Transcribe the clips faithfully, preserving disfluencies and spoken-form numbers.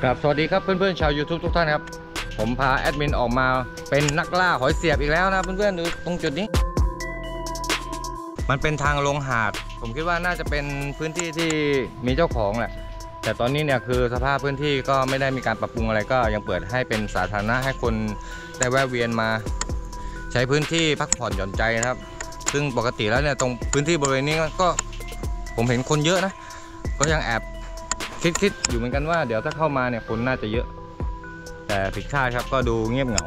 ครับสวัสดีครับเพื่อนๆชาว YouTube ทุกท่านครับผมพาแอดมินออกมาเป็นนักล่าหอยเสียบอีกแล้วนะเพื่อนๆดูตรงจุดนี้มันเป็นทางลงหาดผมคิดว่าน่าจะเป็นพื้นที่ที่มีเจ้าของแหละแต่ตอนนี้เนี่ยคือสภาพพื้นที่ก็ไม่ได้มีการปรับปรุงอะไรก็ยังเปิดให้เป็นสาธารณะให้คนได้แวะเวียนมาใช้พื้นที่พักผ่อนหย่อนใจนะครับซึ่งปกติแล้วเนี่ยตรงพื้นที่บริเวณนี้ก็ผมเห็นคนเยอะนะก็ยังแอบคิดๆอยู่เหมือนกันว่าเดี๋ยวถ้าเข้ามาเนี่ยคนน่าจะเยอะแต่ผิดคาดครับก็ดูเงียบเหงา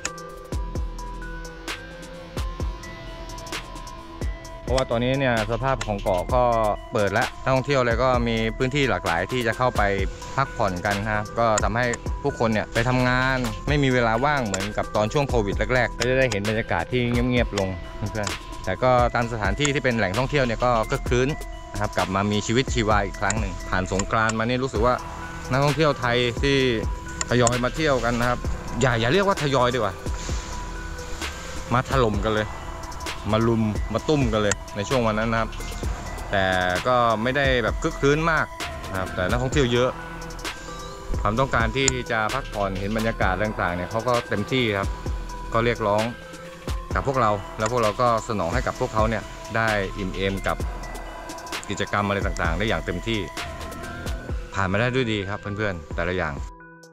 เพราะว่าตอนนี้เนี่ยสภาพของเกาะก็เปิดแล้วนักท่องเที่ยวเลยก็มีพื้นที่หลากหลายที่จะเข้าไปพักผ่อนกันครับก็ทำให้ผู้คนเนี่ยไปทำงานไม่มีเวลาว่างเหมือนกับตอนช่วงโควิดแรกๆก็จะได้เห็นบรรยากาศที่เงียบๆลงเพื่อนๆแต่ก็ตามสถานที่ที่เป็นแหล่งท่องเที่ยวเนี่ยก็คึกคืนนะครับกลับมามีชีวิตชีวาอีกครั้งหนึ่งผ่านสงกรานต์มานี่รู้สึกว่านักท่องเที่ยวไทยที่ทยอยมาเที่ยวกันนะครับอย่าอย่าเรียกว่าทยอยดีกว่ามาถล่มกันเลยมาลุมมาตุ้มกันเลยในช่วงวันนั้นนะครับแต่ก็ไม่ได้แบบคึกคืนมากนะครับแต่นักท่องเที่ยวเยอะความต้องการที่จะพักผ่อนเห็นบรรยากาศต่างๆเนี่ยเขาก็เต็มที่ครับก็เรียกร้องกับพวกเราแล้วพวกเราก็สนองให้กับพวกเขาเนี่ยได้อิ่มเอมกับกิจกรรมอะไรต่างๆได้อย่างเต็มที่ผ่านมาได้ด้วยดีครับเพื่อนๆแต่ละอย่าง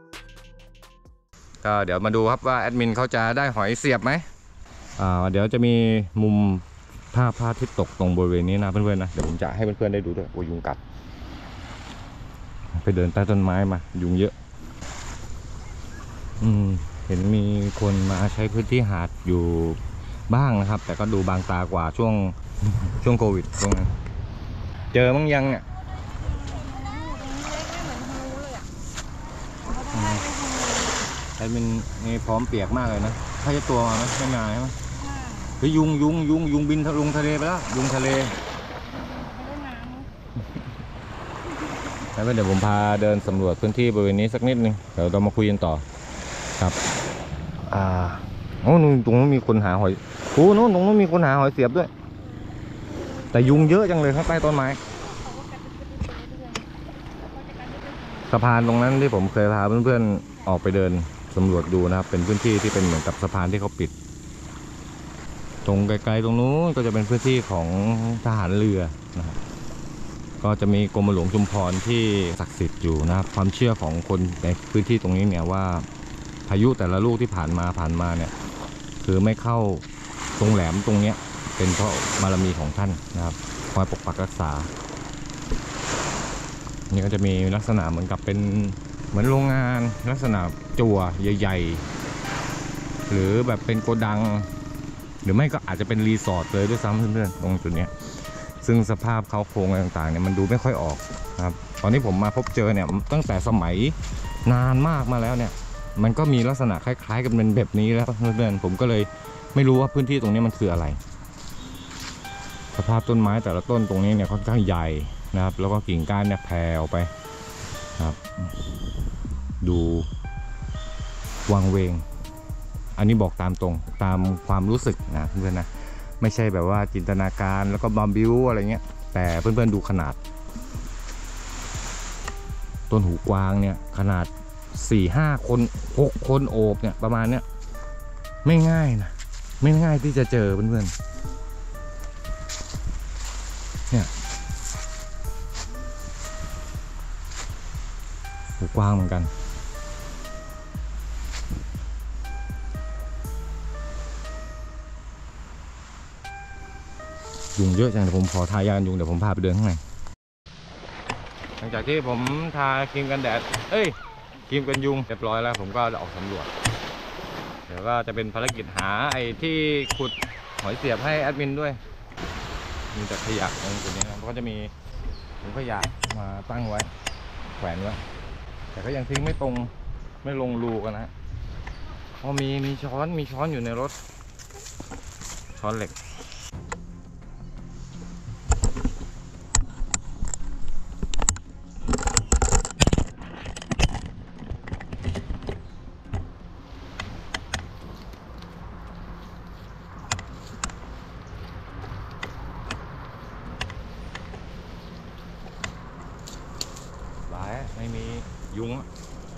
ก็เดี๋ยวมาดูครับว่าแอดมินเขาจะได้หอยเสียบไหมอ่าเดี๋ยวจะมีมุมภาพพระอาทิตย์ตกตรงบริเวณนี้นะเพื่อนๆนะเดี๋ยวผมจะให้เพื่อนๆได้ดูด้วยโอ้ยุงกัดไปเดินใต้ต้นไม้มายุงเยอะอืมเห็นมีคนมาใช้พื้นที่หาดอยู่บ้างนะครับแต่ก็ดูบางตากว่าช่วงช่วงโควิดช่วงนั้นเจอมั้งยังเนี่ยแอดมินนี่พร้อมเปียกมากเลยนะถ้าจะตัวมาไหมไม่มาใช่ไหมเฮ้ยยุงยุงยุงยุงบินลงทะเลไปแล้วยุงทะเลแล้วเดี๋ยวผมพาเดินสำรวจพื้นที่บริเวณนี้สักนิดนึงเดี๋ยวเรามาคุยกันต่อครับอ่าโอ้นู่นตรงนู้นมีคนหาหอยโอ้นู้นตรงนู้นมีคนหาหอยเสียบด้วยแต่ยุงเยอะจังเลยข้างใต้ต้นไม้สะพานตรงนั้นที่ผมเคยพาเพื่อนๆออกไปเดินสำรวจดูนะครับเป็นพื้นที่ที่เป็นเหมือนกับสะพานที่เขาปิดตรงไกลๆตรงนู้นก็จะเป็นพื้นที่ของทหารเรือนะครับก็จะมีกรมหลวงชุมพรที่ศักดิ์สิทธิ์อยู่นะครับความเชื่อของคนในพื้นที่ตรงนี้เนี่ยว่าพายุแต่ละลูกที่ผ่านมาผ่านมาเนี่ยคือไม่เข้าตรงแหลมตรงเนี้ยเป็นเพราะบารมีของท่านนะครับคอยปกปักรักษานี่ก็จะมีลักษณะเหมือนกับเป็นเหมือนโรงงานลักษณะจั่วใหญ่ๆหรือแบบเป็นโกดังหรือไม่ก็อาจจะเป็นรีสอร์ทเลยด้วยซ้ำเพื่อนๆตรงจุดนี้ซึ่งสภาพเขาโครงอะไรต่างๆเนี่ยมันดูไม่ค่อยออกนะครับตอนนี้ผมมาพบเจอเนี่ยตั้งแต่สมัยนานมากมาแล้วเนี่ยมันก็มีลักษณะคล้ายๆกันเป็นแบบนี้แล้วเพื่อนๆผมก็เลยไม่รู้ว่าพื้นที่ตรงนี้มันคืออะไรสภาพต้นไม้แต่ละต้นตรงนี้เนี่ยค่อนข้างใหญ่นะครับแล้วก็กิ่งก้านเนี่ยแผ่ออกไปครับดูวังเวงอันนี้บอกตามตรงตามความรู้สึกนะเพื่อนๆนะไม่ใช่แบบว่าจินตนาการแล้วก็บัมบิวอะไรเงี้ยแต่เพื่อนๆดูขนาดต้นหูกวางเนี่ยขนาดสี่ห้าคนหกคนโอบเนี่ยประมาณเนี้ยไม่ง่ายนะไม่ง่ายที่จะเจอเพื่อนๆเนี่ยหูกวางเหมือนกันยุงเยอะจังเดี๋ยวผมขอทายากันยุงเดี๋ยวผมพาไปเดินข้างในหลังจากที่ผมทาครีมกันแดดเอ้ยครีมกันยุงเรียบร้อยแล้วผมก็จะออกสำรวจเดี๋ยวก็จะเป็นภารกิจหาไอ้ที่ขุดหอยเสียบให้แอดมินด้วยมีแต่ขยะตรงจุดนี้นะก็จะมีถุงขยะมาตั้งไว้แขวนไว้แต่ก็ยังทิ้งไม่ตรงไม่ลงรูกันนะเพราะมีมีช้อนมีช้อนอยู่ในรถช้อนเหล็กไม่มียุง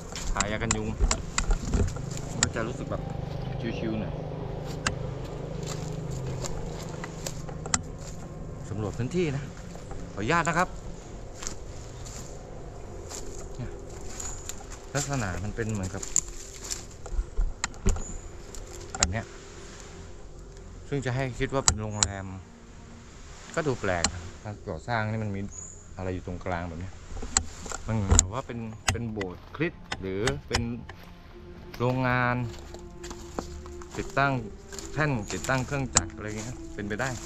จะรู้สึกแบบชิวๆหน่อยสำรวจพื้นที่นะขออนุญาตนะครับลักษณะมันเป็นเหมือนกับแบบเนี้ยซึ่งจะให้คิดว่าเป็นโรงแรมก็ดูแปลกการก่อสร้างนี่มันมีอะไรอยู่ตรงกลางแบบนี้มันเหมือนว่าเป็นเป็นโบสถ์คริสต์หรือเป็นโรงงานติดตั้งแท่นติดตั้งเครื่องจักรอะไรเงี้ยเป็นไปได้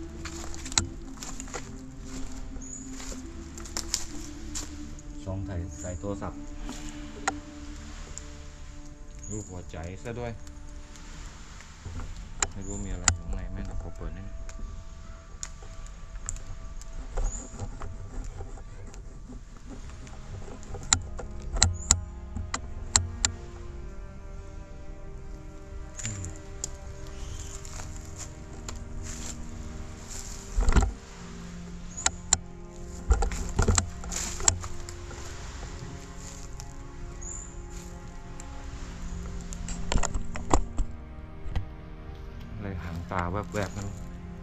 ซองใส่ใส่โทรศัพท์รูปหัวใจซะด้วยไม่รู้มีอะไรข้างในแม่แต่ขอเปิดนิดนึงเลยหางตาแวบๆนั่น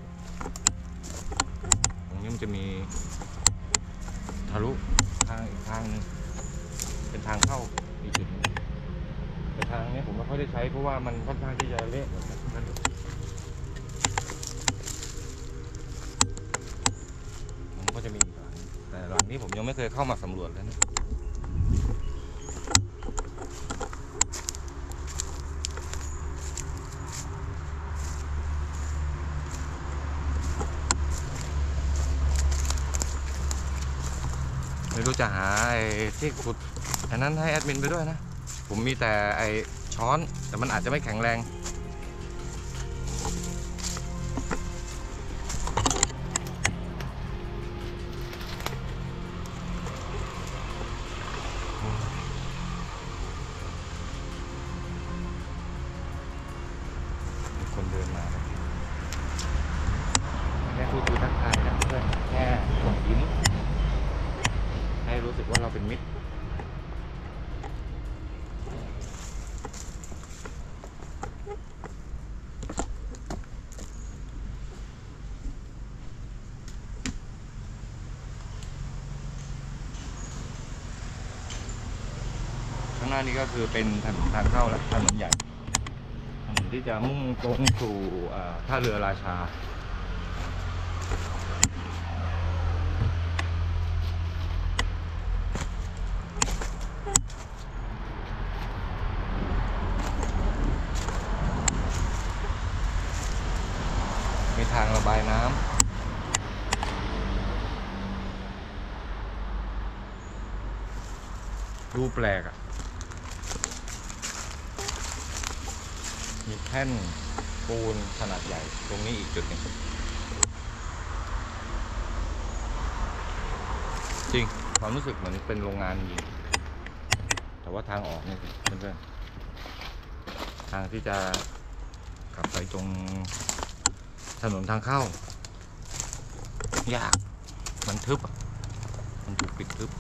ตรงนี้มันจะมีทะลุทางอีกทางนึงเป็นทางเข้าอีกจุดนึงแต่ทางนี้ผมไม่ค่อยได้ใช้เพราะว่ามันค่อนข้างที่จะเละแบบนั้นมันก็จะมีอีกหลังแต่หลังนี้ผมยังไม่เคยเข้ามาสำรวจเลยนะไม่รู้จะหาไอ้ที่ขุดอันนั้นให้แอดมินไปด้วยนะผมมีแต่ไอ้ช้อนแต่มันอาจจะไม่แข็งแรงมีคนเดินมาแค่พูดคุยทักทายนะเพื่อนแค่ส่งยิ้มให้รู้สึกว่าเราเป็นมิตรข้างหน้านี้ก็คือเป็นถนนทางเข้าและถนนใหญ่ถนนที่จะมุ่งตรงสู่ท่าเรือราชามีทางระบายน้ำดูแปลกอ่ะมีแท่นปูนขนาดใหญ่ตรงนี้อีกจุดหนึ่งจริงความรู้สึกเหมือนเป็นโรงงานจริงแต่ว่าทางออกนี่สิเพื่อนๆทางที่จะกลับไปตรงถนนทางเข้ายากมันทึบมันถูกปิดทึบ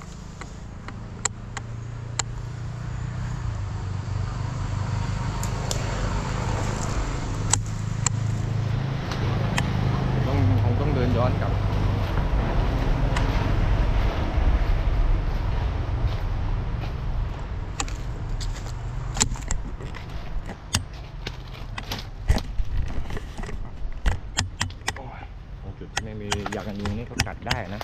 ต้องคงต้องเดินย้อนกลับจุดที่ไม่มียางกันยุงนี่ก็กัดได้นะ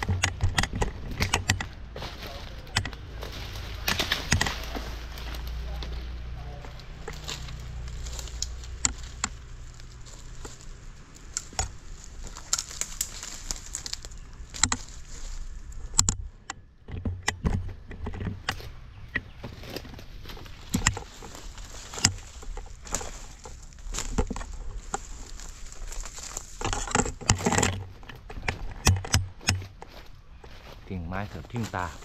กิ่งไม้เกือบทิ่มตา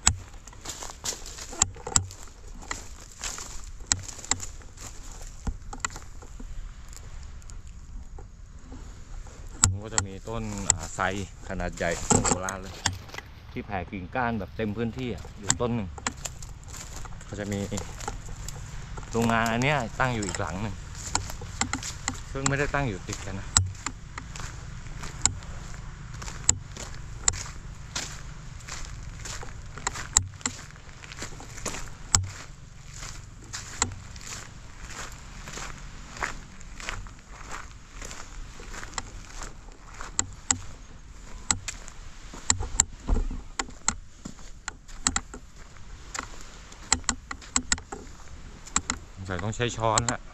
มันก็จะมีต้นไทรขนาดใหญ่โบราณเลยที่แผ่กิ่งก้านแบบเต็มพื้นที่อยู่ต้นหนึ่งก็จะมีโรงงานอันเนี้ยตั้งอยู่อีกหลังหนึ่งซึ่งไม่ได้ตั้งอยู่ติดกันนะใส่ต้องใช้ช้อนฮะ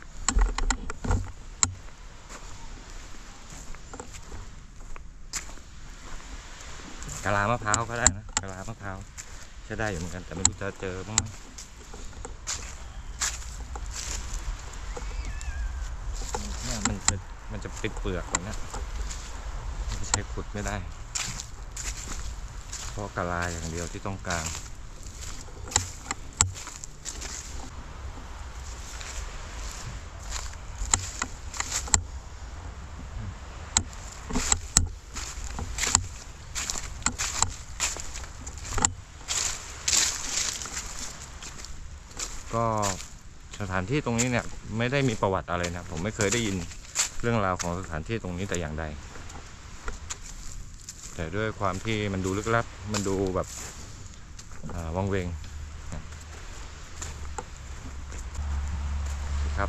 กะลามะพร้าวก็ได้นะกะลามะพร้าวใช้ได้อยู่เหมือนกันแต่ไม่รู้จะเจอบ้างไหมเนี่ยมันจะมันจะติดเปลือกนะไม่ใช้ขุดไม่ได้เพราะกะลาอย่างเดียวที่ต้องการก็สถานที่ตรงนี้เนี่ยไม่ได้มีประวัติอะไรนะผมไม่เคยได้ยินเรื่องราวของสถานที่ตรงนี้แต่อย่างใดแต่ด้วยความที่มันดูลึกลับมันดูแบบวังเวงครับ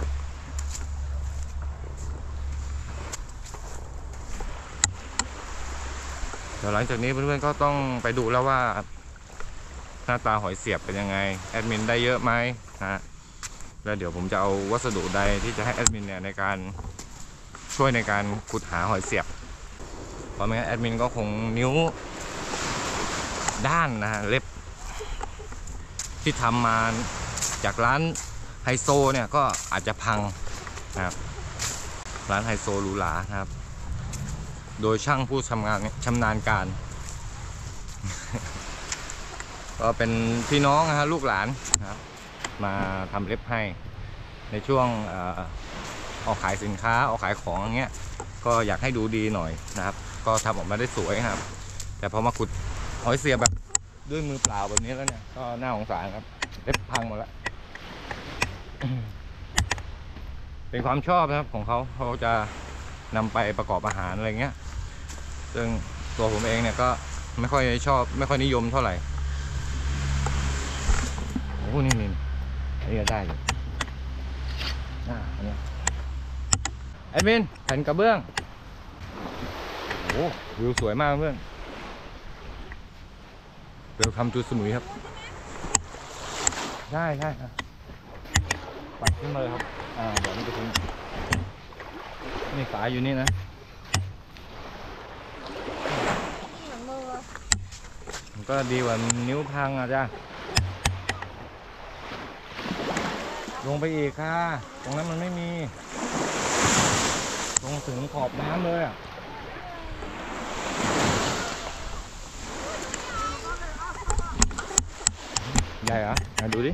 เดี๋ยวหลังจากนี้เพื่อนๆก็ต้องไปดูแล้วว่าหน้าตาหอยเสียบเป็นยังไงแอดมินได้เยอะไหมนะแล้วเดี๋ยวผมจะเอาวัสดุใดที่จะให้แอดมินเนี่ยในการช่วยในการขุดหาหอยเสียบเพราะไม่งั้นแอดมินก็คงนิ้วด้านนะฮะเล็บที่ทำมาจากร้านไฮโซเนี่ยก็อาจจะพังนะครับร้านไฮโซหรูหรานะครับโดยช่างผู้ชำนาญชำนาญการ ก็เป็นพี่น้องนะฮะลูกหลานนะครับมาทำเล็บให้ในช่วงออกขายสินค้าออกขายของอย่างเงี้ยก็อยากให้ดูดีหน่อยนะครับก็ทำออกมาได้สวยครับแต่พอมาขุดหอยเสียบแบบด้วยมือเปล่าแบบนี้แล้วเนี่ยก็น่าสงสารครับเล็บพังหมดแล้ว เป็นความชอบนะครับของเขาเขาจะนำไปประกอบอาหารอะไรเงี้ยซึ่งตัวผมเองเนี่ยก็ไม่ค่อยชอบไม่ค่อยนิยมเท่าไหร่โอ้นี่นี่อันนี้ได้อยู่อ่าอันนี้แอดมินแผ่นกระเบื้องโอ้วิวสวยมากเพื่อนเวลคัมทูสมุยครับได้ใช่ครับปัดขึ้นมาเลยครับอ่าเดี๋ยวมันจะถึงนี่ฝาอยู่นี่นะมันก็ดีกว่านิ้วพังอ่ะจ้าลงไปอีกค่ะตรงนั้นมันไม่มีลงถึงขอบน้ำเลยอ่ะใหญ่เหรอมาดูดิ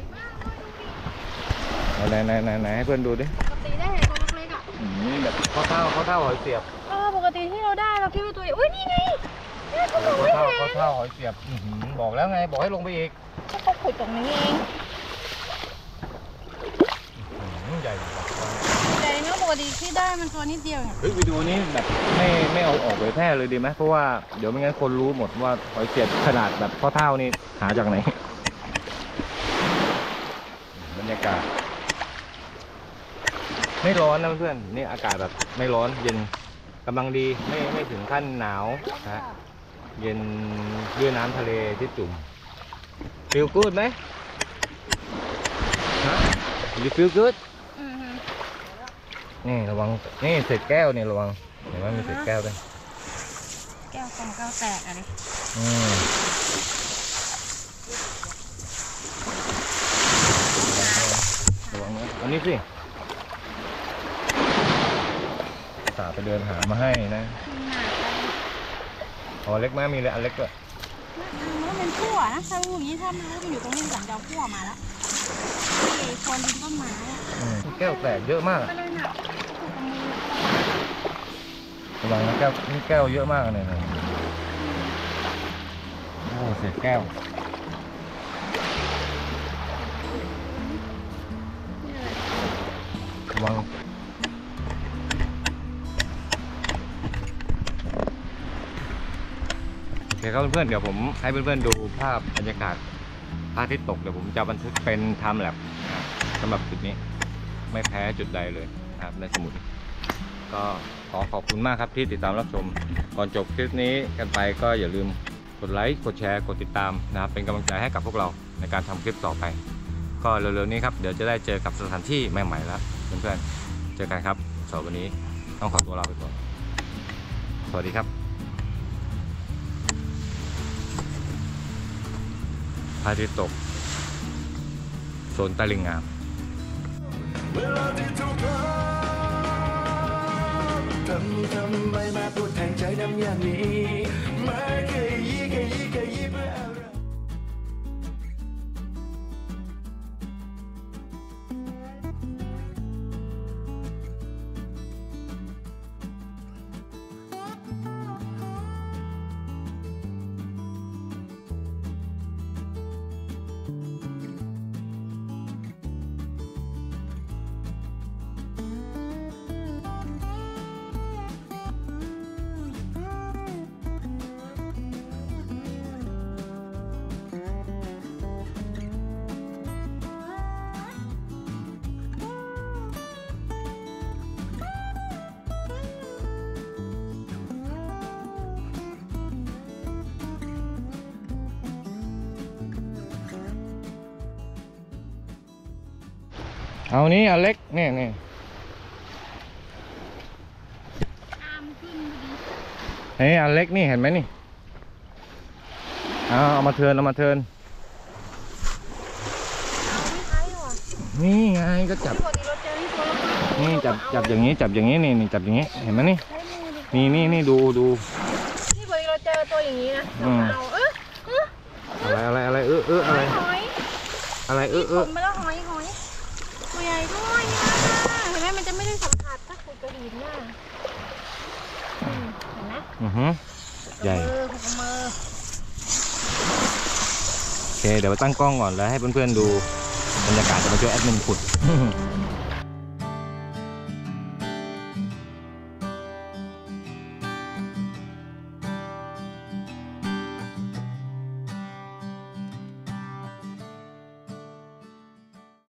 ไหนไหนไหนไหนให้เพื่อนดูดิปกติได้เห็นตัวเล็กๆอ่ะนี่แบบข้าวเท่าข้าวเท่าหอยเสียบเออปกติที่เราได้เราคิดว่าตัวใหญ่อุ้ยนี่ไงนี่เขาบอกข้าวไม่เท่าข้าวเท่าหอยเสียบบอกแล้วไงบอกให้ลงไปอีกก็เขาขุดตรงนี้เองใหญ่ใหญ่เนาะปกติที่ได้มันตัวนิดเดียวเนี่ยเฮ้ยวิดีโอนี้แบบไม่ไม่เอาออกเผยแพร่เลยดีไหมเพราะว่าเดี๋ยวไม่งั้นคนรู้หมดว่าหอยเสียบขนาดแบบข้าวเท่านี่หาจากไหนบรรยากาศไม่ร้อนนะเพื่อนนี่อากาศแบบไม่ร้อนเย็นกำลังดีไม่ไม่ถึงขั้นหนาวนะเย็นด้วยน้ำทะเลที่จุ่มฟีลกู๊ดไหมฮะยูฟีลกู๊ดนี่ระวังนี่เศษแก้วนี่ระวังเห็นไหมมีเศษแก้วด้วยแก้วของแก้วแตกอะไรอืมระวังนะอันนี้สิตาไปเดินหามาให้นะอ๋อเล็กมากมีเลยอันเล็กก็มันเป็นพั่วนะถ้ารู้อย่างนี้ถ้ามันรู้มันอยู่ตรงนี้สันจะพั่วมาแล้วที่คนดินต้นไม้แก้วแตกเยอะมากระวังนะแก้วนี่แก้วเยอะมากเลยนะโอ้เศษแก้วเวังโอเคครับเพื่อนๆเดี๋ยวผมให้เพื่อนๆดูภาพบรรยากาศพระอาทิตย์ตกเดี๋ยวผมจะบันทึกเป็นไทม์แลปสำหรับจุดนี้ไม่แพ้จุดใดเลยนะครับในสมุทรก็ขอขอบคุณมากครับที่ติดตามรับชมก่อนจบคลิปนี้กันไปก็อย่าลืมกดไลค์กดแชร์กดติดตามนะครับเป็นกำลังใจให้กับพวกเราในการทำคลิปต่อไปก็เร็วๆนี้ครับเดี๋ยวจะได้เจอกับสถานที่ใหม่ๆแล้วเพื่อนๆเจอกันครับสำหรับวันนี้ต้องขอตัวลาไปก่อนสวัสดีครับพระอาทิตย์ตกโซนตะลิงงามเวลาที่ทุกข์ทำทำไมมาพูดแทงใจดำอย่างนี้ไม่เคยยี่เคยยี่เคยยี่เพื่ออะไรเอานี้อเล็กเนี่ยเนี่ยตามขึ้นพอดีเฮ้ยอเล็กนี่เห็นไหมนี่เอาเอามาเทิร์นเอามาเทิร์นเอาไม่ใช่หรอนี่ไงก็จับปกติเราเจอที่ตัวละครนี่จับจับอย่างนี้จับอย่างนี้นี่นี่จับอย่างนี้เห็นไหมนี่ใช้มือดินี่นี่นี่ดูดูที่ปกติเราเจอตัวอย่างนี้นะอืมเอาเออเอออะไรอะไรอะไรเออเอออะไรหอยอะไรเออเอผอมไปแล้วหอยหอยตัวใหญ่ด้วยนะเห็นไหมมันจะไม่ได้สัมผัสถ้าขุดกระดิ่งน่ะอืมเห็นไหมอือฮึใหญ่มือขุดมือโอเคเดี๋ยวไปตั้งกล้องก่อนแล้วให้เพื่อนๆดูบรรยากาศจะมาช่วยแอดมินขุด